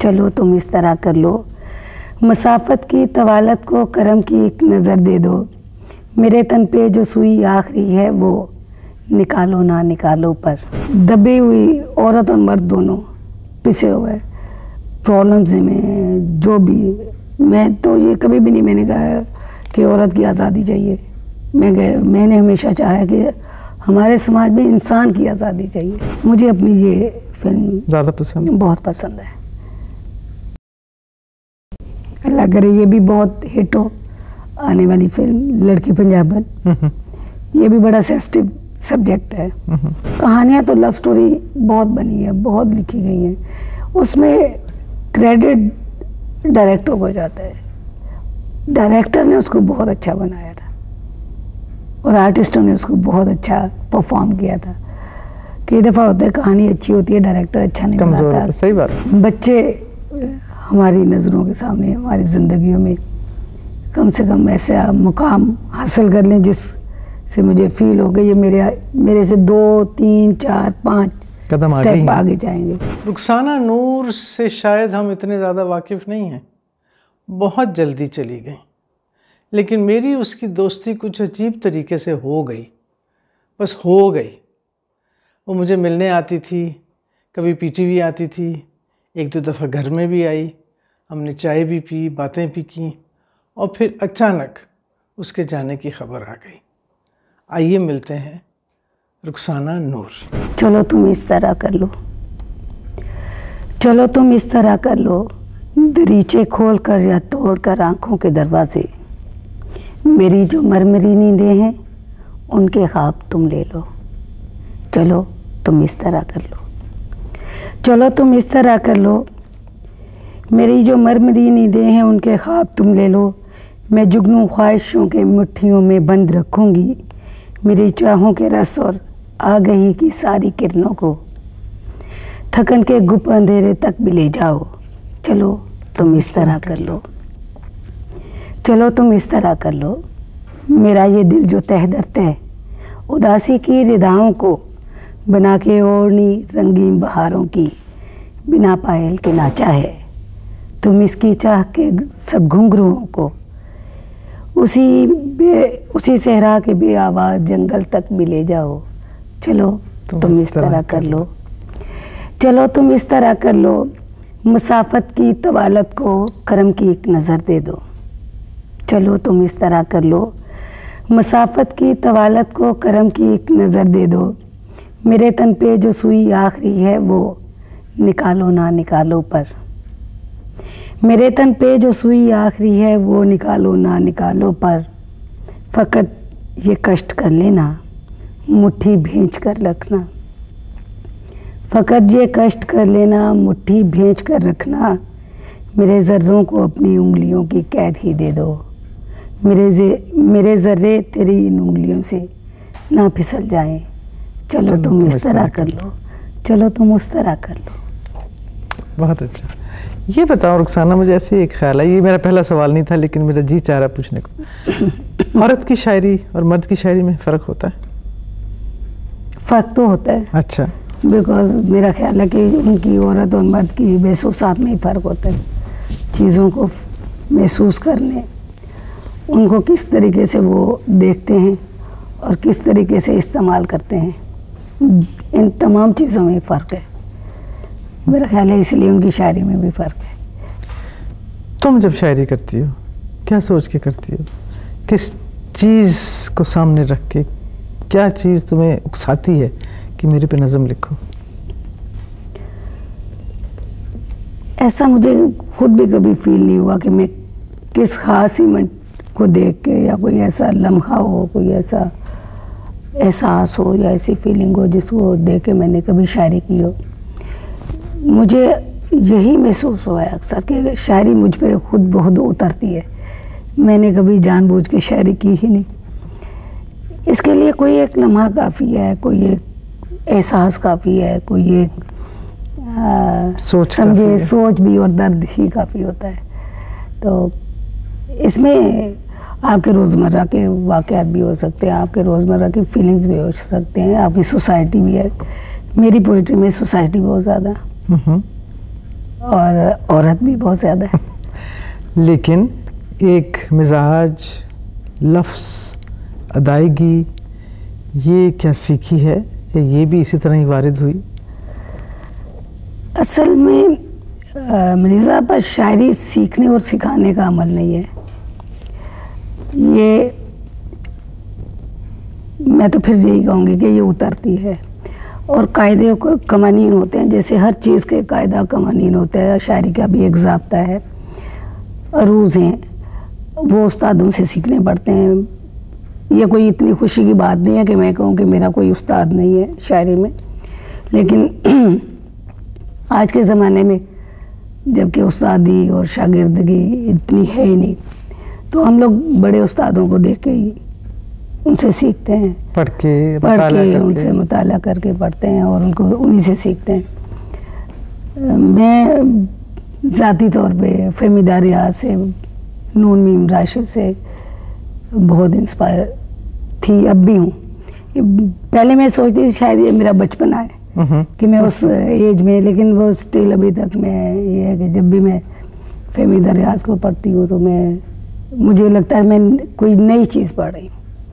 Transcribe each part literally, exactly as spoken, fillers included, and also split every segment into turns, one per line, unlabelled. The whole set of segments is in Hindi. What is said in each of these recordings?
चलो तुम इस तरह कर लो, मसाफत की तवालत को करम की एक नज़र दे दो, मेरे तन पे जो सुई आखिरी है वो निकालो ना निकालो पर। दबी हुई औरत और मर्द दोनों पिसे हुए प्रॉब्लम्स में, जो भी, मैं तो ये कभी भी नहीं मैंने कहा कि औरत की आज़ादी चाहिए। मैं मैंने हमेशा चाहा कि हमारे समाज में इंसान की आज़ादी चाहिए। मुझे अपनी ये फिल्म
ज़्यादा पसंद
बहुत पसंद है। अल्लाह करे ये भी बहुत हिट हो, आने वाली फिल्म लड़की पंजाबन। ये भी बड़ा सेंसिटिव सब्जेक्ट है। कहानियाँ तो लव स्टोरी बहुत बनी है, बहुत लिखी गई हैं, उसमें क्रेडिट डायरेक्टर को जाता है। डायरेक्टर ने उसको बहुत अच्छा बनाया था और आर्टिस्टों ने उसको बहुत अच्छा परफॉर्म किया था। कई दफ़ा होता है कहानी अच्छी होती है, डायरेक्टर अच्छा नहीं बनाता।
सही बात।
बच्चे हमारी नज़रों के सामने, हमारी ज़िंदगियों में कम से कम ऐसा मुकाम हासिल कर लें जिससे मुझे फील हो गई ये मेरे मेरे से दो तीन चार पाँच
कदम
स्टेप आगे जाएंगे।
रुखसाना नूर से शायद हम इतने ज़्यादा वाकिफ़ नहीं हैं, बहुत जल्दी चली गई, लेकिन मेरी उसकी दोस्ती कुछ अजीब तरीके से हो गई, बस हो गई। वो मुझे मिलने आती थी, कभी पीटीवी आती थी, एक दो दफ़ा घर में भी आई, हमने चाय भी पी, बातें भी की, और फिर अचानक उसके जाने की खबर आ गई। आइए मिलते हैं रुखसाना नूर।
चलो तुम इस तरह कर लो, चलो तुम इस तरह कर लो, दरीचे खोल कर या तोड़ कर आँखों के दरवाजे, मेरी जो मरमरी नींदें हैं उनके ख्वाब तुम ले लो। चलो तुम इस तरह कर लो, चलो तुम इस तरह कर लो, मेरी जो मरमरी नींदें हैं उनके ख्वाब तुम ले लो, मैं जुगनू ख्वाहिशों के मुट्ठियों में बंद रखूँगी मेरी चाहों के रस और आगही की सारी किरणों को, थकन के गुप अंधेरे तक भी ले जाओ। चलो तुम इस तरह कर लो, चलो तुम इस तरह कर लो, मेरा ये दिल जो तह दर है उदासी की रिदाओं को बना के ओढ़नी रंगीन बहारों की, बिना पायल के नाचा है तुम इसकी चाह के सब घुंघरुओं को, उसी बे उसी सहरा के बे आवाज़ जंगल तक भी ले जाओ। चलो तुम, तुम इस तरह कर लो, चलो तुम इस तरह कर लो, मुसाफत की तवालत को करम की एक नज़र दे दो। चलो तुम इस तरह कर लो, मुसाफत की तवालत को करम की एक नज़र दे दो, मेरे तन पे जो सुई आखिरी है वो निकालो ना निकालो पर। मेरे तन पे जो सुई आखिरी है वो निकालो ना निकालो पर, फ़कत ये कष्ट कर लेना मुट्ठी भींच कर रखना, फ़कत ये कष्ट कर लेना मुट्ठी भींच कर रखना, मेरे ज़र्रों को अपनी उंगलियों की कैद ही दे दो, मेरे जे मेरे ज़र्रे तेरी इन उंगलियों से ना फिसल जाएं। चलो तुम इस तरह कर लो, चलो तुम उस तरह कर लो।
बहुत अच्छा। ये बताओ रुखसाना, मुझे ऐसे एक ख्याल है, ये मेरा पहला सवाल नहीं था लेकिन मेरा जी चाह रहा पूछने को, औरत की शायरी और मर्द की शायरी में फ़र्क होता है?
फ़र्क तो होता है।
अच्छा।
बिकॉज मेरा ख्याल है कि उनकी औरत और मर्द की महसूसात में ही फ़र्क होता है, चीज़ों को महसूस करने, उनको किस तरीके से वो देखते हैं और किस तरीके से इस्तेमाल करते हैं, इन तमाम चीज़ों में फ़र्क है मेरा ख्याल है, इसलिए उनकी शायरी में भी फ़र्क है।
तुम जब शायरी करती हो क्या सोच के करती हो, किस चीज़ को सामने रख के, क्या चीज़ तुम्हें उकसाती है कि मेरे पे नज़म लिखो?
ऐसा मुझे खुद भी कभी फील नहीं हुआ कि मैं किस ख़ास इवेंट को देख के या कोई ऐसा लम्हा हो, कोई ऐसा एहसास हो या ऐसी फीलिंग हो जिसको देख के मैंने कभी शायरी की हो। मुझे यही महसूस हुआ है अक्सर कि शायरी मुझ पे खुद बहुत उतरती है, मैंने कभी जानबूझ के शायरी की ही नहीं। इसके लिए कोई एक लम्हा काफ़ी है, कोई एक एहसास काफ़ी है, कोई एक
सोच
समझे सोच भी और दर्द ही काफ़ी होता है। तो इसमें आपके रोज़मर्रा के वाक़यात भी हो सकते हैं, आपके रोज़मर्रा की फीलिंग्स भी हो सकते हैं, आपकी सोसाइटी भी है। मेरी पोइट्री में सोसाइटी बहुत ज़्यादा, और औरत भी बहुत ज़्यादा है।
लेकिन एक मिजाज, लफ्ज़, अदायगी, ये क्या सीखी है या ये भी इसी तरह ही वारिद हुई?
असल में मनीज़ा पर शायरी सीखने और सिखाने का अमल नहीं है। ये मैं तो फिर यही कहूँगी कि ये उतरती है और कायदे और कवानीन होते हैं, जैसे हर चीज़ के कायदा कवानीन होते हैं, शायरी का भी एक ज़ाब्ता है, अरूज़ हैं, वो उस्तादों से सीखने पड़ते हैं। ये कोई इतनी खुशी की बात नहीं है कि मैं कहूँ कि मेरा कोई उस्ताद नहीं है शायरी में, लेकिन आज के ज़माने में जबकि उस्तादी और शागिर्दगी इतनी है ही नहीं, तो हम लोग बड़े उस्तादों को देख के ही उनसे सीखते हैं,
पढ़ के
पढ़ के उनसे मुताला करके पढ़ते हैं और उनको उन्हीं से सीखते हैं। मैं ज़ाती तौर पे फ़हमीदा रियाज से, नून मीम राशिद से बहुत इंस्पायर थी, अब भी हूँ। पहले मैं सोचती थी शायद ये मेरा बचपना है कि मैं उस एज में, लेकिन वो स्टिल अभी तक मैं, ये है कि जब भी मैं फ़हमीदा रियाज को पढ़ती हूँ तो मैं, मुझे लगता है मैं कोई नई चीज़ पढ़ रही हूँ।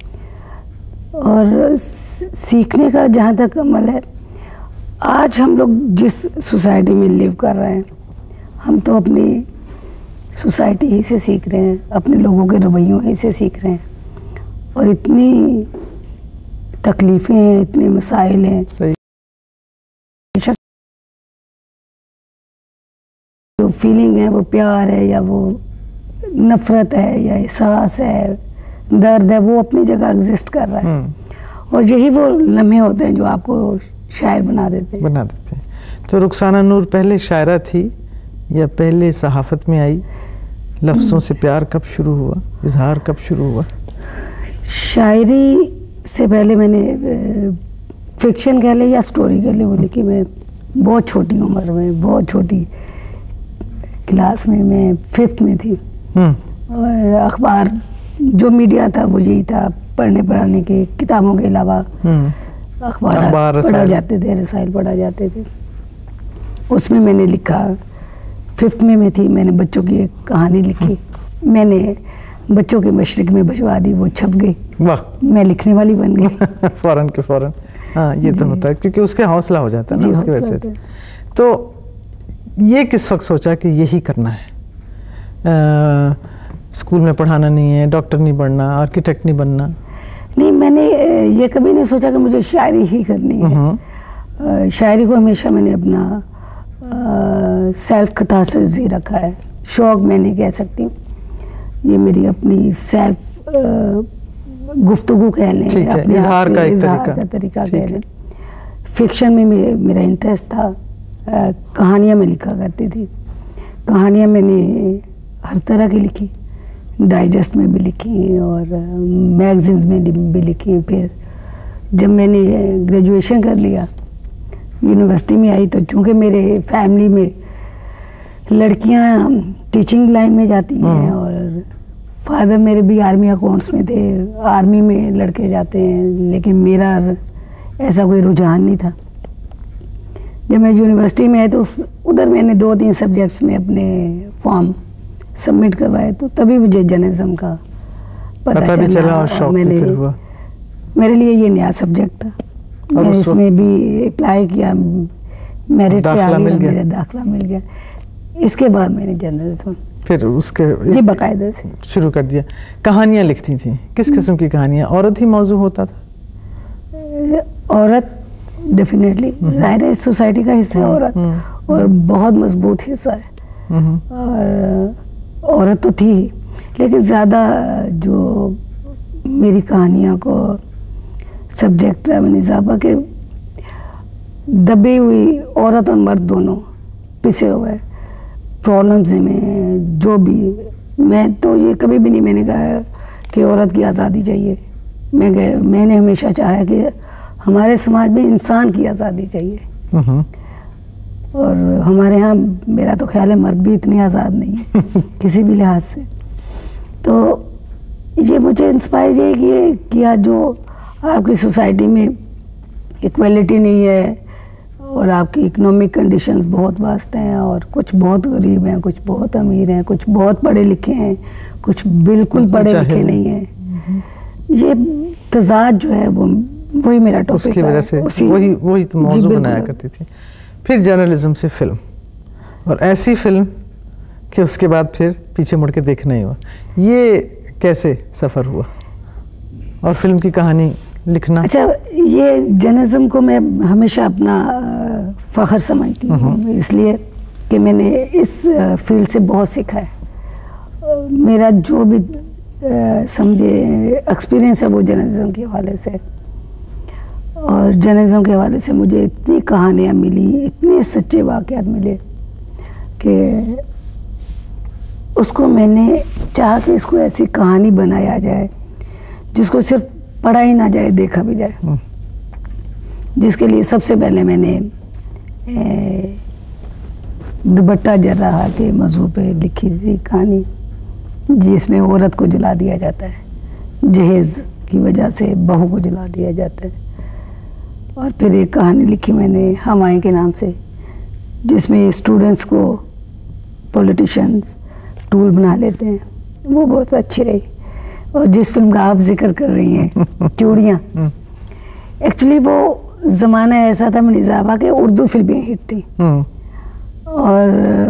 और सीखने का जहाँ तक अमल है, आज हम लोग जिस सोसाइटी में लिव कर रहे हैं, हम तो अपनी सोसाइटी ही से सीख रहे हैं, अपने लोगों के रवैयों ही से सीख रहे हैं, और इतनी तकलीफ़ें हैं, इतने मसाइल हैं।
सही।
जो फीलिंग है, वो प्यार है या वो नफ़रत है या एहसास है, दर्द है, वो अपनी जगह एग्जिस्ट कर रहा है, और यही वो लम्हे होते हैं जो आपको शायर बना देते हैं
बना देते हैं। तो रुखसाना नूर पहले शायरा थी या पहले सहाफ़त में आई? लफ्ज़ों से प्यार कब शुरू हुआ, इजहार कब शुरू हुआ?
शायरी से पहले मैंने फिक्शन कह ले या स्टोरी कह ले, वो लिखी मैं बहुत छोटी उम्र में, बहुत छोटी क्लास में, मैं फिफ्थ में थी, और अखबार जो मीडिया था वो यही था, पढ़ने पढ़ाने के, किताबों के अलावा अखबार पढ़ा जाते थे, रसाइल पढ़ा जाते थे। उसमें मैंने लिखा, फिफ्थ में मैं थी, मैंने बच्चों की एक कहानी लिखी, मैंने बच्चों के मशरिक में भिजवा दी, वो छप गई, वाह, मैं लिखने वाली बन गई
फ़ौरन के फ़ौरन। हाँ, ये तो होता है क्योंकि उसके हौसला हो जाता है ना उसकी वजह से। तो ये किस वक्त सोचा कि यही करना है? आ, स्कूल में पढ़ाना नहीं है, डॉक्टर नहीं बनना, आर्किटेक्ट नहीं बनना?
नहीं, मैंने ये कभी नहीं सोचा कि मुझे शायरी ही करनी है। शायरी को हमेशा मैंने अपना आ, सेल्फ कतासुज़ी रखा है, शौक़ मैं नहीं कह सकती, ये मेरी अपनी सेल्फ गुफ्तगू कह लें, अपने
इज़हार का एक
तरीका, का तरीका कह लें। फिक्शन में मेरे, मेरा इंटरेस्ट था, कहानियाँ मैं लिखा करती थी, कहानियाँ मैंने हर तरह की लिखी, डाइजेस्ट में भी लिखी और मैगज़ीन्स में भी लिखी। फिर जब मैंने ग्रेजुएशन कर लिया, यूनिवर्सिटी में आई, तो चूँकि मेरे फैमिली में लड़कियां टीचिंग लाइन में जाती हैं और फादर मेरे भी आर्मी अकाउंट्स में थे, आर्मी में लड़के जाते हैं, लेकिन मेरा ऐसा कोई रुझान नहीं था। जब मैं यूनिवर्सिटी में आई तो उस उधर मैंने दो तीन सब्जेक्ट्स में अपने फॉर्म सबमिट करवाए, तो तभी मुझे जर्नलिज्म का पता, पता चला, चला और, और मैंने मेरे लिए ये नया सब्जेक्ट था, मैंने इसमें भी अप्लाई किया, मेरिट पे आ गया, मेरा दाखिला मिल गया। इसके बाद मैंने जर्नलिज्म
फिर उसके
जी बाकायदा से
शुरू कर दिया। कहानियाँ लिखती थी, किस किस्म की कहानियाँ? औरत ही मौजू होता था?
औरत डेफिनेटली, जाहिर है इस सोसाइटी का हिस्सा है औरत, और बहुत मजबूत हिस्सा है, और औरत तो थी ही, लेकिन ज़्यादा जो मेरी कहानियों को सब्जेक्ट रहा निज़ाबा के दबी हुई औरत और मर्द दोनों पिसे हुए प्रॉब्लम्स में, जो भी, मैं तो ये कभी भी नहीं मैंने कहा कि औरत की आज़ादी चाहिए, मैं मैंने हमेशा चाहा कि हमारे समाज में इंसान की आज़ादी चाहिए, और हमारे यहाँ मेरा तो ख्याल है मर्द भी इतने आज़ाद नहीं है किसी भी लिहाज से। तो ये मुझे इंस्पायर ये कि किया जो आपकी सोसाइटी में इक्वलिटी नहीं है और आपकी इकोनॉमिक कंडीशंस बहुत वास्ट हैं, और कुछ बहुत गरीब हैं, कुछ बहुत अमीर हैं, कुछ बहुत पढ़े लिखे हैं, कुछ बिल्कुल पढ़े लिखे नहीं हैं। ये तजाद जो है वो वही मेरा टॉपिक है।
उसकी वजह से
उसी
वही वही तो मौजू बनाया करती थी। फिर जर्नलिज्म से फिल्म, और ऐसी फिल्म कि उसके बाद फिर पीछे मुड़ के देखना ही हुआ। ये कैसे सफ़र हुआ और फिल्म की कहानी लिखना?
अच्छा, ये जर्नलिज्म को मैं हमेशा अपना फ़ख्र समझती हूँ, इसलिए कि मैंने इस फील्ड से बहुत सीखा है। मेरा जो भी समझे एक्सपीरियंस है वो जर्नलिज्म के हवाले से, और जर्नलिज्म के हवाले से मुझे इतनी कहानियाँ मिली, इतने सच्चे वाक़यात मिले कि उसको मैंने चाहा कि इसको ऐसी कहानी बनाया जाए जिसको सिर्फ पढ़ा ही ना जाए, देखा भी जाए। जिसके लिए सबसे पहले मैंने दुपट्टा जर्राहा के मौजू पे लिखी थी कहानी, जिसमें औरत को जला दिया जाता है, जहेज़ की वजह से बहू को जला दिया जाता है। और फिर एक कहानी लिखी मैंने हमायूं के नाम से, जिसमें स्टूडेंट्स को पॉलिटिशियंस टूल बना लेते हैं, वो बहुत अच्छी रही। और जिस फिल्म का आप जिक्र कर रही हैं चूड़ियाँ, एक्चुअली वो ज़माना ऐसा था मनीज़ाबा के उर्दू फिल्में हिट थी, और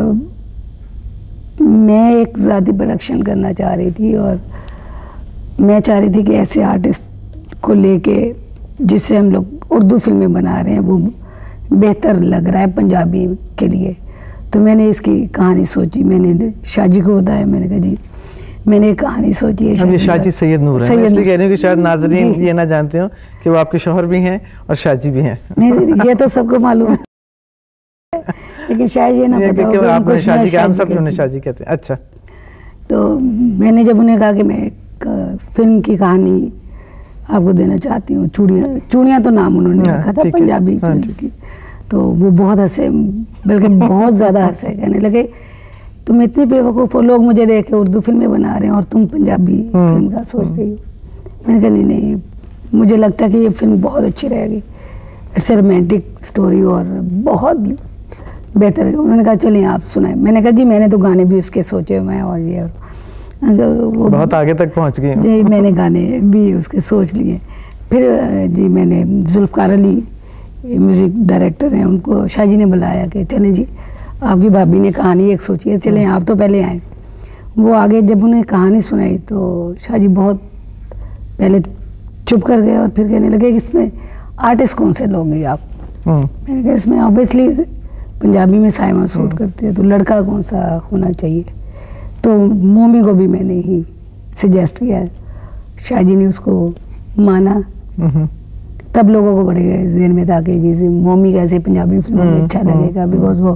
मैं एक ज़ाती प्रोडक्शन करना चाह रही थी, और मैं चाह रही थी कि ऐसे आर्टिस्ट को लेके जिससे हम लोग उर्दू फिल्में बना रहे हैं वो बेहतर लग रहा है पंजाबी के लिए। तो मैंने इसकी कहानी सोची, मैंने शाहजी को बताया, मैंने कहा जी मैंने एक कहानी सोची है।
अब ये शाहजी सैयद नूर हैं, इसलिए कह रही हूँ कि शायद नाज़रीन ये ना जानते हो कि वो आपके शौहर भी हैं और शाहजी भी हैं।
नहीं, ये तो सबको मालूम है, लेकिन शायद ये ना पता हो कि
आपने शाहजी के हम सब उन्हें शाहजी कहते हैं। अच्छा,
तो मैंने जब उन्हें कहा कि मैं एक फिल्म की कहानी आपको देना चाहती हूँ, चूड़ियाँ चूड़ियाँ तो नाम उन्होंने रखा था पंजाबी फिल्म की, तो वो बहुत हंसे, बल्कि बहुत ज़्यादा हंसे, कहने लगे तुम इतनी बेवकूफ़ हो, लोग मुझे देखे उर्दू फिल्में बना रहे हैं और तुम पंजाबी फिल्म का सोच रही हो। मैंने कहा नहीं नहीं, मुझे लगता है कि ये फिल्म बहुत अच्छी रहेगी, इट्स ए रोमांटिक स्टोरी और बहुत बेहतर है। उन्होंने कहा चलिए आप सुनाएं। मैंने कहा जी मैंने तो गाने भी उसके सोचे हुए हैं, और ये और
वो बहुत आगे तक पहुंच गई
जी, मैंने गाने भी उसके सोच लिए। फिर जी मैंने जुल्फ़कार अली म्यूज़िक डायरेक्टर हैं, उनको शाहजी ने बुलाया कि चलें जी आपकी भाभी ने कहानी एक सोची है, चलें आप तो पहले आए। वो आगे जब उन्हें कहानी सुनाई तो शाहजी बहुत पहले चुप कर गए और फिर कहने लगे कि इसमें आर्टिस्ट कौन से लोग हैं आप? मैंने कहा इसमें ऑब्वियसली पंजाबी में साइमा सूट करते हैं, तो लड़का कौन सा होना चाहिए? तो मोमी को भी मैंने ही सजेस्ट किया है, शाहजी ने उसको माना। तब लोगों को बड़े ज़हन में था कि जी मोमी कैसे पंजाबी फिल्मों में अच्छा लगेगा, बिकॉज वो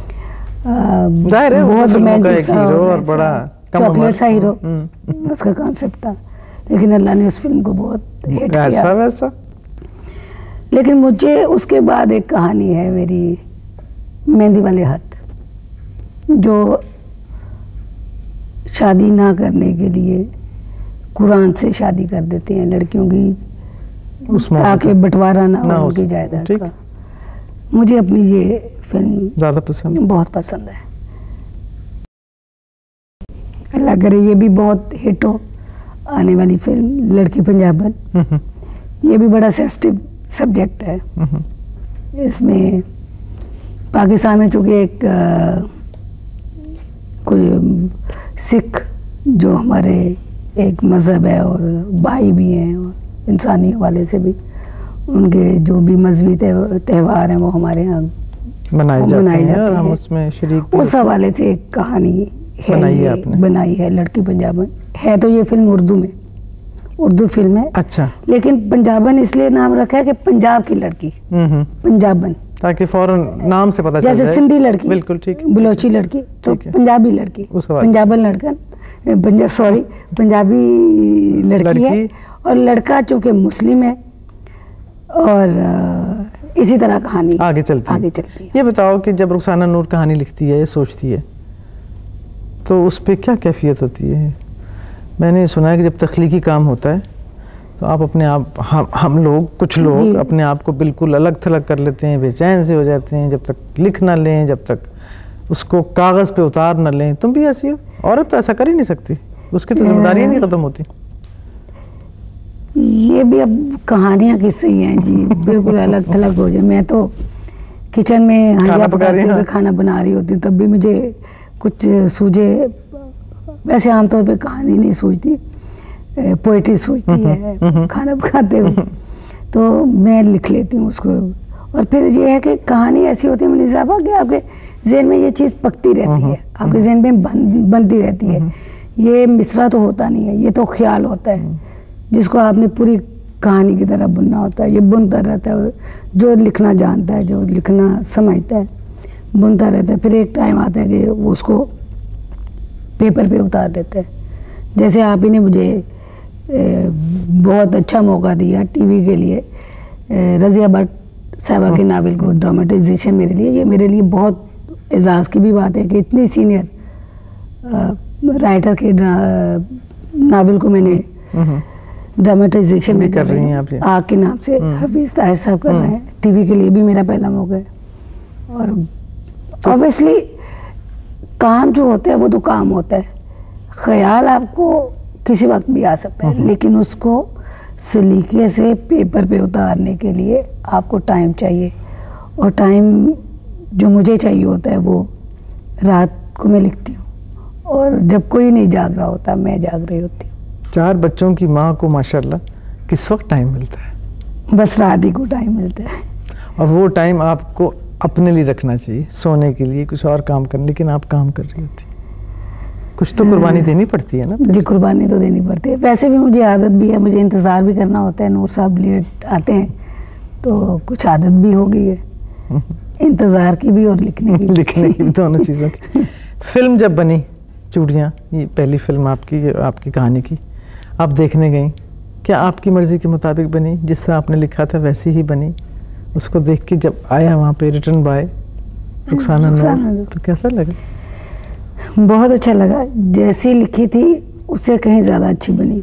बहुत रोमांटिक सा और बड़ा चॉकलेट सा हीरो उसका कॉन्सेप्ट था, लेकिन अल्लाह ने उस फिल्म को बहुत हिट किया वैसा। लेकिन मुझे उसके बाद एक कहानी है मेरी, मेहंदी वाले हाथ, जो शादी ना करने के लिए कुरान से शादी कर देते हैं लड़कियों की, ताकि बंटवारा ना हो उनकी जायदाद का। मुझे अपनी ये फिल्म ज़्यादा पसंद, बहुत पसंद है। अल्लाह करे ये भी बहुत हिट हो, आने वाली फिल्म लड़की पंजाबन। ये भी बड़ा सेंसिटिव सब्जेक्ट है। इसमें पाकिस्तान में चूँकि एक कोई सिख जो हमारे एक मज़हब है और भाई भी हैं, और इंसानी हवाले से भी उनके जो भी मजहबी त्यौहार हैं वो हमारे यहाँ
बनाए जाते हैं और हम उसमें शरीक।
उस हवाले से एक कहानी है बनाई है, आपने बनाई है लड़की पंजाबन। है तो ये फिल्म उर्दू में, उर्दू फिल्म है। अच्छा, लेकिन पंजाबन इसलिए नाम रखा है कि पंजाब की लड़की, पंजाबन, ताकि फौरन नाम से पता चल जाए। जैसे सिंधी लड़की, बिल्कुल ठीक, बलोची लड़की तो पंजाबी लड़की, पंजाबन लड़कन, पंजाब सॉरी पंजाबी लड़की है, और लड़का चूँकि मुस्लिम है, और इसी तरह कहानी आगे चलती आगे चलती है।
ये बताओ कि जब रुखसाना नूर कहानी लिखती है, सोचती है, तो उस पर क्या कैफियत होती है? मैंने सुना है कि जब तख्लीकी काम होता है तो आप अपने आप, हम हम लोग कुछ लोग अपने आप को बिल्कुल अलग थलग कर लेते हैं, बेचैन से हो जाते हैं जब तक लिख ना लें, जब तक उसको कागज़ पे उतार ना लें। तुम भी ऐसी हो? औरत तो ऐसा कर ही नहीं सकती, उसकी तो जिम्मेदारी नहीं ख़त्म होती।
ये भी अब कहानियाँ किससे ही हैं जी, बिल्कुल अलग थलग हो जाए। मैं तो किचन में हंडिया पकाते हुए खाना बना रही होती हूँ, तब भी मुझे कुछ सूझे। वैसे आमतौर पे कहानी नहीं सूझती, पोइट्री सूझती है खाना पकाते हुए, तो मैं लिख लेती हूँ उसको। और फिर ये है कि कहानी ऐसी होती है मनीष साहबा कि आपके जहन में ये चीज़ पकती रहती है, आपके जहन में बन, बनती रहती है। ये मिसरा तो होता नहीं है, ये तो ख्याल होता है जिसको आपने पूरी कहानी की तरह बुनना होता है। ये बुनता रहता है, जो लिखना जानता है, जो लिखना समझता है, बुनता रहता है। फिर एक टाइम आता है कि वो उसको पेपर पे उतार देते हैं। जैसे आप ही ने मुझे ए, बहुत अच्छा मौका दिया टीवी के लिए, रज़िया भट्ट साहबा के नावल को ड्रामेटाइजेशन मेरे लिए, ये मेरे लिए बहुत एजाज़ की भी बात है कि इतनी सीनियर राइटर के नावल को मैंने ड्रामेटाइजेशन में कर रही हैं। आग के नाम से हफीज़ ताहिर साहब कर रहे हैं, टीवी के लिए भी मेरा पहला मौका है। और ऑब्वियसली काम जो होता है वो तो काम होता है, ख्याल आपको किसी वक्त भी आ सकता है, लेकिन उसको सलीके से पेपर पे उतारने के लिए आपको टाइम चाहिए। और टाइम जो मुझे चाहिए होता है वो रात को मैं लिखती हूँ, और जब कोई नहीं जाग रहा होता मैं जाग रही होती हूँ।
चार बच्चों की माँ को माशाल्लाह किस वक्त टाइम मिलता है?
बस रात ही को टाइम मिलता है।
और वो टाइम आपको अपने लिए रखना चाहिए, सोने के लिए, कुछ और काम करने, लेकिन आप काम कर रही होती। कुछ तो कुर्बानी देनी पड़ती है ना?
जी, कुर्बानी तो देनी पड़ती है। वैसे भी मुझे आदत भी है, मुझे इंतज़ार भी करना होता है। नूर साहब लेट आते हैं तो कुछ आदत भी हो गई है, इंतज़ार की भी और लिखने की
लिखने की, दोनों चीज़ों की। फिल्म जब बनी चूड़ियाँ, ये पहली फिल्म आपकी, आपकी कहानी की, आप देखने गई, क्या आपकी मर्ज़ी के मुताबिक बनी? जिस तरह आपने लिखा था वैसी ही बनी? उसको देख के जब आया वहाँ पे रिटर्न बाय रुखसाना नूर, तो कैसा लगा?
बहुत अच्छा लगा। जैसी लिखी थी उससे कहीं ज़्यादा अच्छी बनी।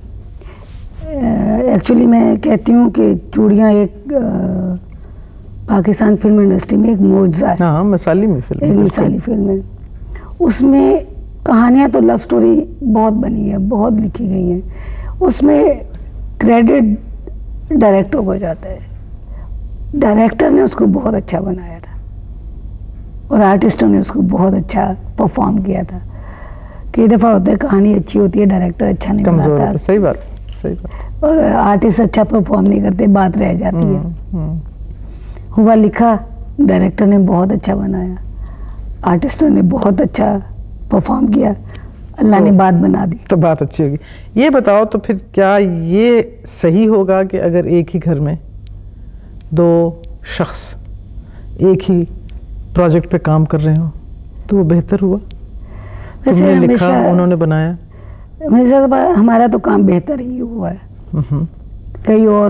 एक्चुअली मैं कहती हूँ कि चूड़ियाँ एक आ, पाकिस्तान फिल्म इंडस्ट्री में एक मौजज़ा है।
हाँ, मिसाली में फिल्म,
एक मिसाली फिल्म है। उसमें कहानियाँ तो लव स्टोरी बहुत बनी है, बहुत लिखी गई हैं। उसमें क्रेडिट डायरेक्टर को जाता है, डायरेक्टर ने उसको बहुत अच्छा बनाया था और आर्टिस्टों ने उसको बहुत अच्छा परफॉर्म किया था। कई दफ़ा होता है कहानी अच्छी होती है, डायरेक्टर अच्छा नहीं बनाता।
सही बात, सही बात।
और आर्टिस्ट अच्छा परफॉर्म नहीं करते, बात रह जाती है। हुआ लिखा, डायरेक्टर ने बहुत अच्छा बनाया, आर्टिस्टों ने बहुत अच्छा परफॉर्म किया, अल्लाह ने बात बना दी,
तो बात अच्छी होगी। ये बताओ तो फिर क्या ये सही होगा कि अगर एक ही घर में दो शख्स एक ही प्रोजेक्ट पे काम कर रहे हो तो वो बेहतर हुआ?
वैसे
लिखा, उन्होंने बनाया,
मेरे साथ हमारा तो काम बेहतर ही हुआ है। कई और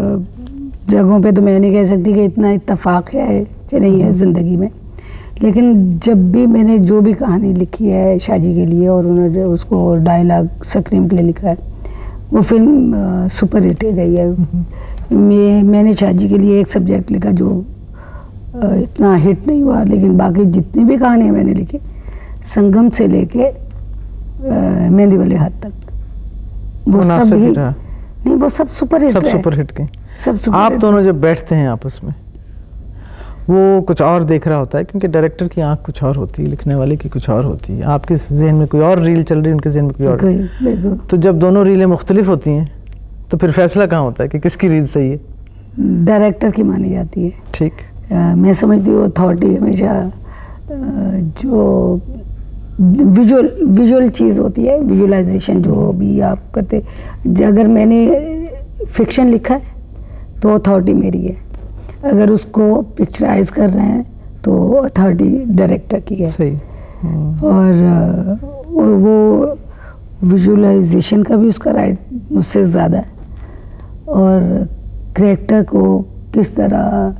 जगहों पे तो मैं नहीं कह सकती कि इतना इत्तेफाक है कि नहीं है ज़िंदगी में, लेकिन जब भी मैंने जो भी कहानी लिखी है शाजी के लिए और उन्होंने उसको डायलॉग स्क्रीन प्ले लिखा है, वो फिल्म सुपर हिट रही है। मैं मैंने शाजी के लिए एक सब्जेक्ट लिखा जो आ, इतना हिट नहीं हुआ, लेकिन बाकी जितनी भी कहानियाँ मैंने लिखी, संगम से लेके मेहंदी वाले हाथ तक, वो सब ही नहीं, वो सब सुपर हिट,
सब सुपर हिट के।
सब सुपर
आप दोनों जब बैठते हैं आपस में, वो कुछ और देख रहा होता है, क्योंकि डायरेक्टर की आंख कुछ और होती है, लिखने वाले की कुछ और होती है। आपके जहन में कोई और रील चल रही है, उनके जहन में कोई और। तो जब दोनों रीलें मुख्तलिफ होती हैं तो फिर फैसला कहाँ होता है कि किसकी रील सही है?
डायरेक्टर की मानी जाती है।
ठीक,
मैं समझती हूँ अथॉरिटी हमेशा जो विजुअल विजुअल चीज़ होती है, विजुअलाइजेशन जो भी आप करते, अगर मैंने फिक्शन लिखा है तो अथॉरिटी मेरी है, अगर उसको पिक्चराइज कर रहे हैं तो अथॉरिटी डायरेक्टर की है।
सही।
और वो विजुअलाइजेशन का भी उसका राइट मुझसे ज़्यादा है, और कैरेक्टर को किस तरह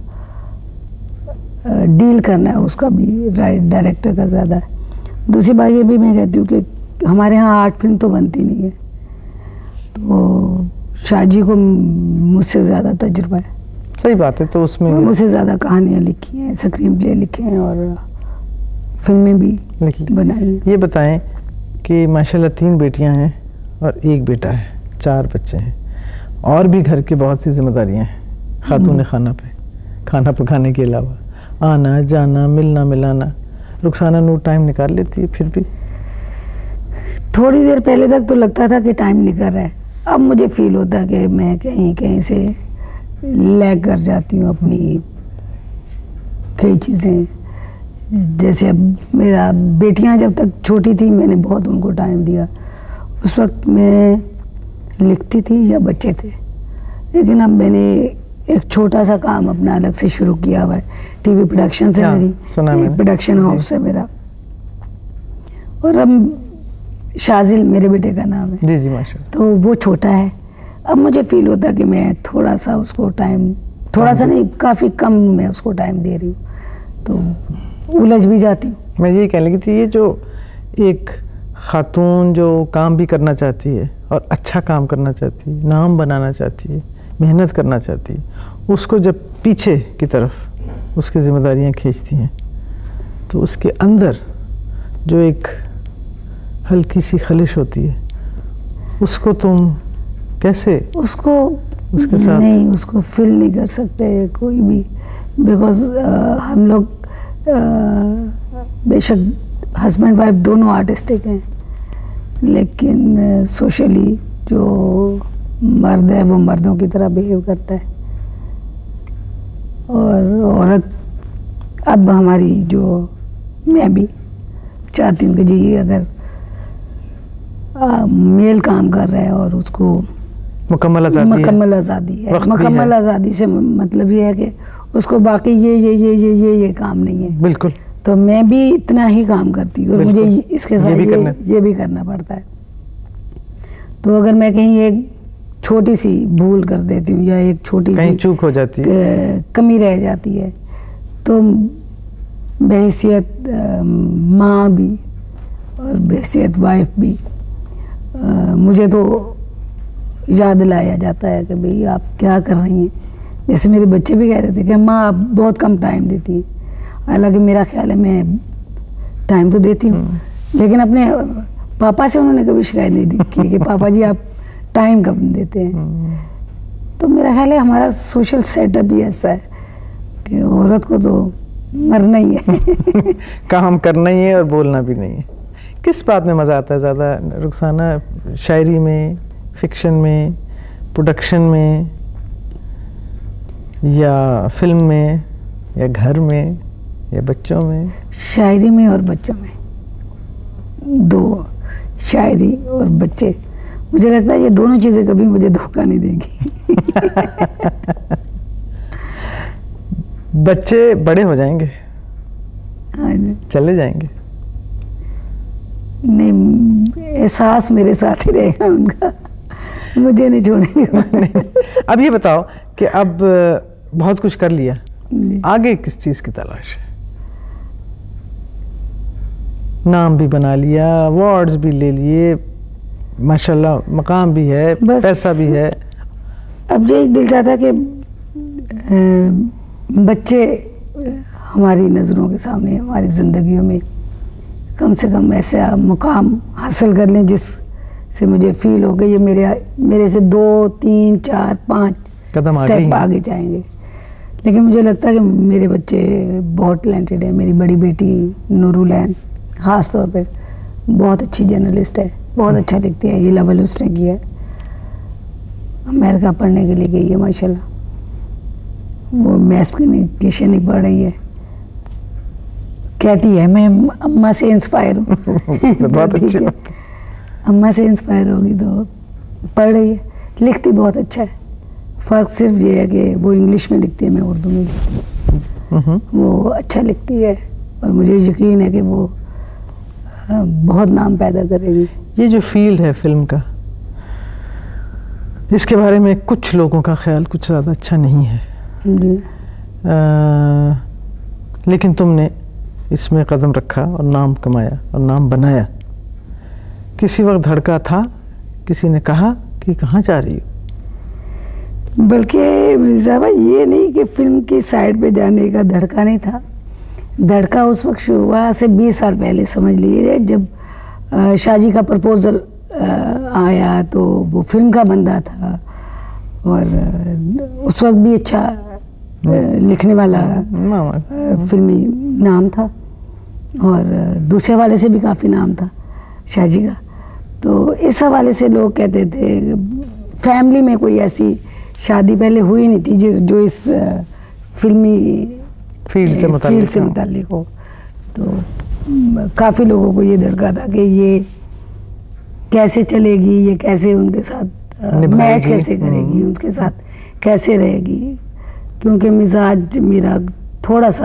डील करना है उसका भी राइट डायरेक्टर का ज़्यादा है। दूसरी बात ये भी मैं कहती हूँ कि हमारे यहाँ आर्ट फिल्म तो बनती नहीं है, तो शाहजी को मुझसे ज़्यादा तजुर्बा है।
सही बात है। तो उसमें
मुझसे ज़्यादा कहानियाँ लिखी हैं, स्क्रीन प्ले लिखे हैं और फिल्में भी बनाई हैं।
ये बताएं कि माशाल्लाह तीन बेटियां हैं और एक बेटा है, चार बच्चे हैं और भी घर की बहुत सी जिम्मेदारियां हैं खातून खाना पे, खाना पकाने के अलावा आना जाना मिलना मिलाना। रुखसाना नूर टाइम निकाल लेती है फिर भी?
थोड़ी देर पहले तक तो लगता था कि टाइम निकल रहा है, अब मुझे फील होता है कि मैं कहीं कहीं से लैग कर जाती हूँ अपनी कई चीज़ें। जैसे अब मेरा बेटियां जब तक छोटी थी मैंने बहुत उनको टाइम दिया, उस वक्त मैं लिखती थी या बच्चे थे। लेकिन अब मैंने एक छोटा सा काम अपना अलग से शुरू किया हुआ है, टीवी प्रोडक्शन से, मेरी एक प्रोडक्शन हाउस है मेरा। और अब शाजिल मेरे बेटे का नाम है।
जी जी माशाल्लाह।
तो वो छोटा है, अब मुझे फील होता है कि मैं थोड़ा सा उसको टाइम, थोड़ा सा नहीं काफ़ी कम मैं उसको टाइम दे रही हूँ, तो उलझ भी जाती हूँ।
मैं ये कहने लगी थी, ये जो एक खातून जो काम भी करना चाहती है और अच्छा काम करना चाहती है, नाम बनाना चाहती है, मेहनत करना चाहती है, उसको जब पीछे की तरफ उसकी जिम्मेदारियाँ खींचती हैं तो उसके अंदर जो एक हल्की सी खलिश होती है उसको तुम कैसे
उसको
उसके साथ
नहीं उसको फिल नहीं कर सकते कोई भी, बिकॉज हम लोग बेशक हस्बैंड वाइफ दोनों आर्टिस्टिक हैं, लेकिन सोशली जो मर्द है वो मर्दों की तरह बिहेव करता है और औरत, अब हमारी जो, मैं भी चाहती हूँ कि जी अगर आ, मेल काम कर रहा है और उसको
मुकम्मल आज़ादी
मुकम्मल आज़ादी है, मुकम्मल आज़ादी से मतलब ये है कि उसको बाकी ये ये ये ये ये ये काम नहीं है।
बिल्कुल।
तो मैं भी इतना ही काम करती हूँ और मुझे इसके साथ ये, ये, ये भी करना पड़ता है। तो अगर मैं कहीं एक छोटी सी भूल कर देती हूँ या एक छोटी सी
चूक हो जाती है,
कमी रह जाती है, तो बहैसियत माँ भी और बहैसियत वाइफ भी आ, मुझे तो याद दिलाया जाता है कि भाई आप क्या कर रही हैं। जैसे मेरे बच्चे भी कहते थे कि माँ आप बहुत कम टाइम देती हैं, हालांकि मेरा ख्याल है मैं टाइम तो देती हूँ, लेकिन अपने पापा से उन्होंने कभी शिकायत नहीं की कि पापा जी आप टाइम कब देते हैं। तो मेरा ख्याल है हमारा सोशल सेटअप ही ऐसा है कि औरत को तो मरना ही है
काम करना ही है और बोलना भी नहीं है। किस बात में मज़ा आता है ज़्यादा रुखसाना, शायरी में, फिक्शन में, प्रोडक्शन में, या फिल्म में, या घर में, या बच्चों में?
शायरी में और बच्चों में, दो, शायरी और बच्चे। मुझे लगता है ये दोनों चीज़ें कभी मुझे धोखा नहीं देंगी
बच्चे बड़े हो जाएंगे,
हाँ जी,
चले जाएंगे,
नहीं एहसास मेरे साथ ही रहेगा उनका, मुझे नहीं छोड़ेंगे
अब ये बताओ कि अब बहुत कुछ कर लिया, आगे किस चीज़ की तलाश है? नाम भी बना लिया, अवार्ड्स भी ले लिए, माशाल्लाह मकाम भी है, पैसा भी है,
अब ये दिल चाहता है कि बच्चे हमारी नज़रों के सामने, हमारी ज़िंदगियों में कम से कम ऐसा मुकाम हासिल कर लें जिस से मुझे फील हो गई ये मेरे मेरे से दो तीन चार पाँच
कदम
स्टेप आगे जाएंगे। लेकिन मुझे लगता है कि मेरे बच्चे बहुत टैलेंटेड है। मेरी बड़ी बेटी नूरुलैन ख़ास तौर पे बहुत अच्छी जर्नलिस्ट है, बहुत अच्छा लिखती है, ये लेवल उसने किया है, अमेरिका पढ़ने के लिए गई है माशाल्लाह, वो मैथ्स कम्युनिकेशन ही पढ़ रही है, कहती है मैं अम्मा से इंस्पायर हूँ
बहुत अच्छी बात,
अम्मा से इंस्पायर होगी तो पढ़ रही है, लिखती बहुत अच्छा है। फ़र्क सिर्फ ये है कि वो इंग्लिश में लिखती है, मैं उर्दू में लिखती हूँ। वो अच्छा लिखती है और मुझे यकीन है कि वो बहुत नाम पैदा करेगी।
ये जो फील्ड है फिल्म का, इसके बारे में कुछ लोगों का ख्याल कुछ ज़्यादा अच्छा नहीं है, आ, लेकिन तुमने इसमें कदम रखा और नाम कमाया और नाम बनाया। किसी वक्त धड़का था, किसी ने कहा कि कहाँ जा रही हो,
बल्कि मिर्ज़ा भाई ये नहीं कि फिल्म की साइड पे जाने का धड़का नहीं था। धड़का उस वक्त शुरू हुआ से बीस साल पहले समझ लीजिए, जब शाहजी का प्रपोज़ल आया तो वो फिल्म का बंदा था और उस वक्त भी अच्छा लिखने वाला फिल्मी नाम था और दूसरे हवाले से भी काफ़ी नाम था शाहजी का। तो इस हवाले से लोग कहते थे फैमिली में कोई ऐसी शादी पहले हुई नहीं थी जिस जो इस फिल्मी
फील्ड से मुताल्लिक
फील्ड से मुताल्लिक हो। तो काफ़ी लोगों को ये धड़का था कि ये कैसे चलेगी, ये कैसे उनके साथ मैच कैसे करेगी, उनके साथ कैसे रहेगी, क्योंकि मिजाज मेरा थोड़ा सा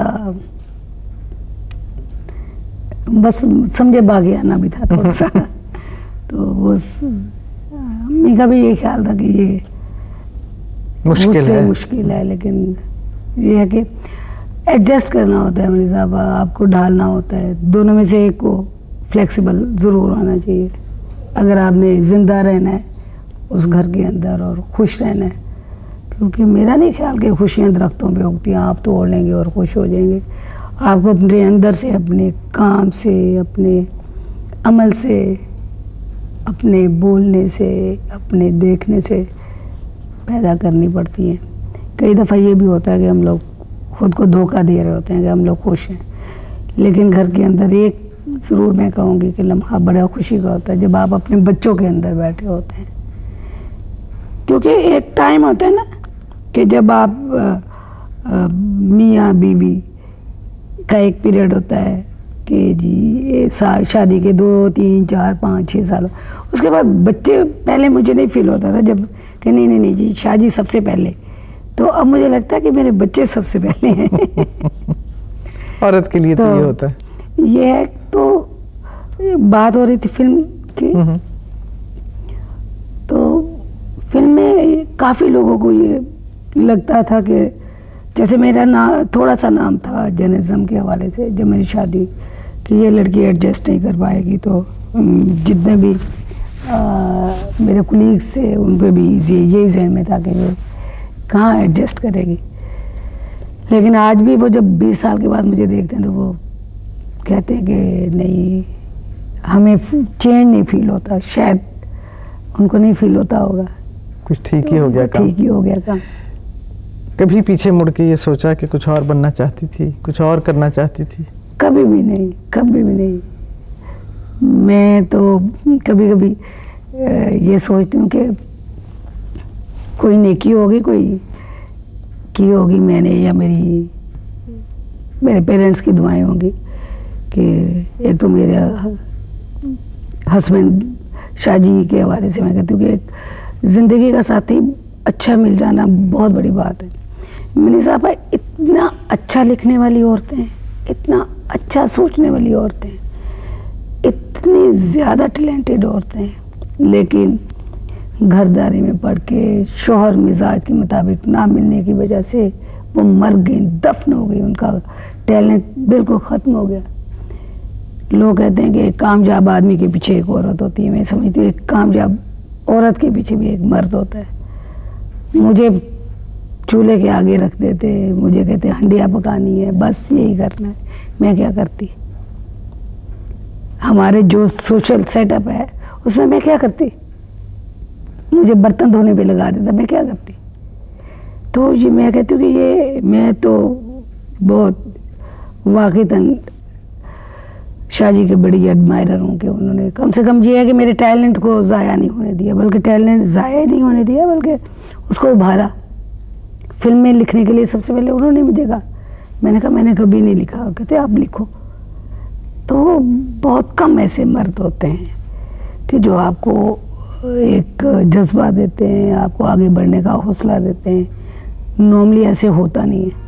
बस समझे बागियाना भी था थोड़ा सा। तो वो मम्मी का भी ये ख्याल था कि ये
मुश्किल है
मुश्किल है, लेकिन ये है कि एडजस्ट करना होता है मनी साहब, आपको ढालना होता है। दोनों में से एक को फ्लेक्सिबल ज़रूर होना चाहिए अगर आपने ज़िंदा रहना है उस घर के अंदर और खुश रहना है। क्योंकि मेरा नहीं ख्याल कि खुशियाँ दरख्तों पे उगती हैं, आप तोड़ लेंगे और खुश हो जाएंगे। आपको अपने अंदर से, अपने काम से, अपने अमल से, अपने बोलने से, अपने देखने से पैदा करनी पड़ती है। कई दफ़ा ये भी होता है कि हम लोग खुद को धोखा दे रहे होते हैं कि हम लोग खुश हैं, लेकिन घर के अंदर एक ज़रूर मैं कहूँगी कि लम्हा बड़ा खुशी का होता है जब आप अपने बच्चों के अंदर बैठे होते हैं। क्योंकि एक टाइम होता है ना कि जब आप मियाँ बीवी का एक पीरियड होता है कि जी ये शादी के दो तीन चार पाँच छः साल, उसके बाद बच्चे, पहले मुझे नहीं फील होता था जब कि नहीं नहीं नहीं जी शादी सबसे पहले, तो अब मुझे लगता है कि मेरे बच्चे सबसे पहले हैं।
औरत के लिए तो, तो ये होता है।
ये है। तो बात हो रही थी फिल्म की, तो फिल्म में काफ़ी लोगों को ये लगता था कि जैसे मेरा ना थोड़ा सा नाम था जर्नलिज्म के हवाले से जब मेरी शादी, कि ये लड़की एडजस्ट नहीं कर पाएगी। तो जितने भी आ, मेरे कुलीग्स थे उनको भी यही जहन में था कि ये कहाँ एडजस्ट करेगी। लेकिन आज भी वो जब बीस साल के बाद मुझे देखते हैं तो वो कहते हैं कि नहीं, हमें चेंज नहीं फील होता, शायद उनको नहीं फील होता होगा,
कुछ ठीक ही हो गया काम।
ठीक ही हो गया काम।
कभी पीछे मुड़ के ये सोचा कि कुछ और बनना चाहती थी, कुछ और करना चाहती थी?
कभी भी नहीं, कभी भी नहीं। मैं तो कभी कभी ये सोचती हूँ कि कोई नेकी होगी, कोई की होगी मैंने या मेरी मेरे पेरेंट्स की दुआएं होंगी कि एक तो मेरे हस्बैंड शाहजी के हवाले से मैं कहती हूँ कि एक ज़िंदगी का साथी अच्छा मिल जाना बहुत बड़ी बात है। मिनी साहब इतना अच्छा लिखने वाली औरतें हैं, इतना अच्छा सोचने वाली औरतें हैं, इतनी ज़्यादा टैलेंटेड औरतें हैं, लेकिन घरदारी में पड़ के शोहर मिजाज के मुताबिक ना मिलने की वजह से वो मर गई, दफन हो गई, उनका टैलेंट बिल्कुल ख़त्म हो गया। लोग कहते हैं कि एक कामयाब आदमी के पीछे एक औरत होती है, मैं समझती हूँ एक कामयाब औरत के पीछे भी एक मर्द होता है। मुझे चूल्हे के आगे रख देते, मुझे कहते हंडिया पकानी है, बस यही करना है, मैं क्या करती? हमारे जो सोशल सेटअप है उसमें मैं क्या करती? मुझे बर्तन धोने पे लगा देता, मैं क्या करती? तो ये मैं कहती हूँ कि ये मैं तो बहुत वाक़ईतन शाहजी के बड़ी एडमायरर हूँ कि उन्होंने कम से कम ये है कि मेरे टैलेंट को ज़ाया नहीं होने दिया, बल्कि टैलेंट ज़ाया नहीं होने दिया, बल्कि उसको उभारा। फिल्म में लिखने के लिए सबसे पहले उन्होंने मुझे कहा, मैंने कहा मैंने कभी नहीं लिखा, कहते आप लिखो। तो बहुत कम ऐसे मर्द होते हैं कि जो आपको एक जज्बा देते हैं, आपको आगे बढ़ने का हौसला देते हैं। नॉर्मली ऐसे होता नहीं है।